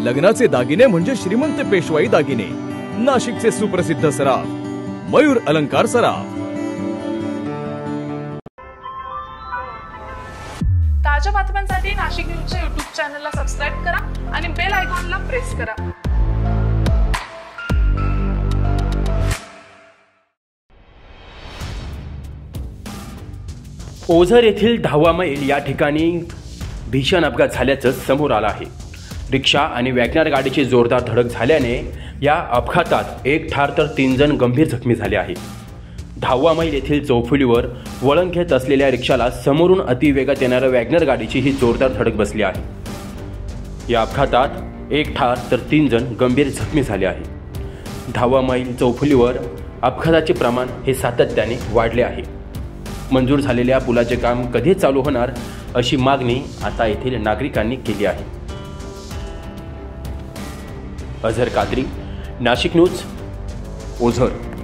लग्नाचे दागिने म्हणजे श्रीमंत पेशवाई दागिने। नाशिकचे सुप्रसिद्ध सराफ मयूर अलंकार सराफ। ताज्या बातम्यांसाठी नाशिक न्यूजच्या YouTube चॅनलला सबस्क्राइब करा आणि बेल आयकॉनला प्रेस करा। ओझर येथील 10वा मैल या ठिकाणी भीषण अपघात झाल्याचं समोर आलं आहे। रिक्षा आणि वॅगनर गाडीची जोरदार धडक झाल्याने या अपघातात एक ठार तर 3 जण गंभीर जखमी झाले आहेत। 10वा मैल येथील चौफुलीवर वळण घेत असलेल्या रिक्षाला समोरून अतिवेगात येणाऱ्या वॅगनर गाडीची ही जोरदार धडक बसली आहे। या अपघातात एक ठार तर 3 जण गंभीर जखमी झाले आहेत। 10वा मैल चौफुलीवर अपघाताचे प्रमाण हे सातत्याने वाढले आहे। मंजूर झालेल्या पुलाचे काम कधी चालू होणार अशी मागणी आता येथील नागरिकांनी केली आहे। अझर कादरी, नाशिक न्यूज, ओझर।